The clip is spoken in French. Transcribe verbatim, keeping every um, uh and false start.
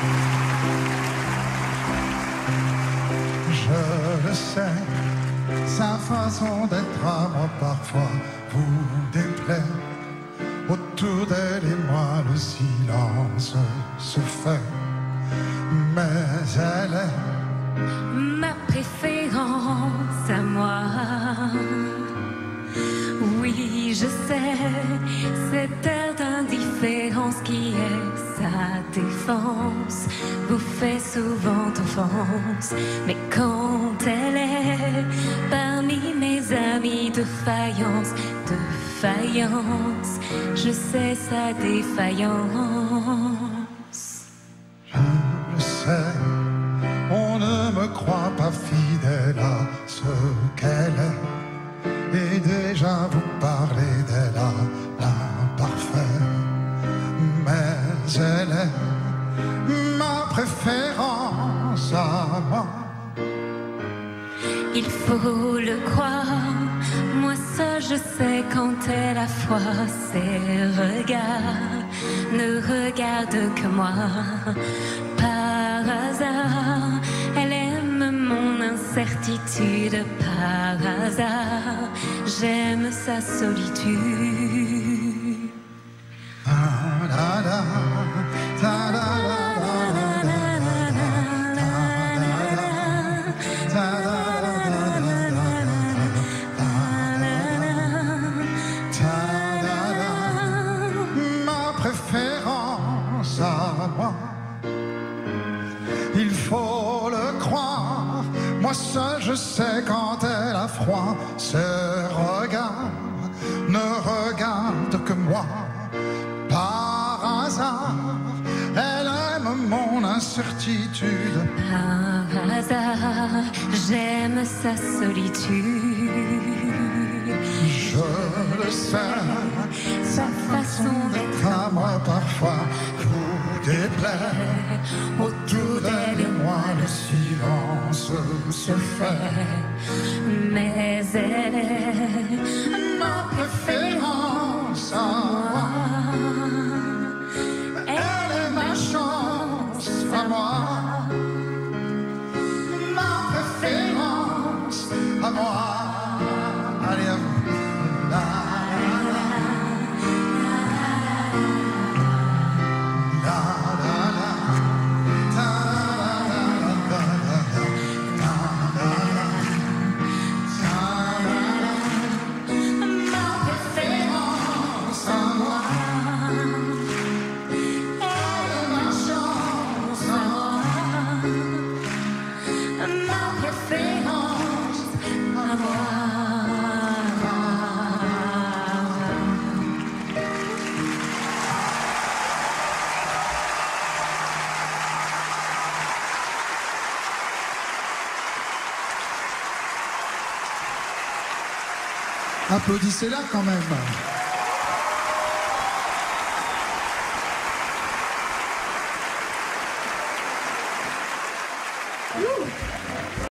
Je le sais, sa façon d'être à moi parfois vous déplaît. Autour d'elle et moi le silence se fait, mais elle est ma préférence à moi. Oui, je sais, cette air d'indifférence qui est sa défense vous fait souvent offense. Mais quand elle est parmi mes amis de faïence, de faïence, je sais sa défaillance. Je le sais, on ne me croit pas fidèle à ce qu'elle est. Et déjà vous parlez d'elle à l'imparfait, mais elle est ma préférence à moi. Il faut le croire, moi ça je sais quand elle a foi. Ses regards ne regardent que moi. Par hasard, elle aime mon incertitude. Par hasard, j'aime sa solitude. Ah, la, la, ta, la, la. Il faut le croire, moi seul je sais quand elle a froid. Ses regards ne regardent que moi. Par hasard, elle aime mon incertitude. Par hasard, j'aime sa solitude. Je le sais, sa façon d'être à moi parfois vous déplaît. Autour d'elle et moi le silence se fait, mais elle est ma préférence à moi. Elle est ma chance à moi. Ma préférence à moi. Allez à vous. Applaudissez-la quand même.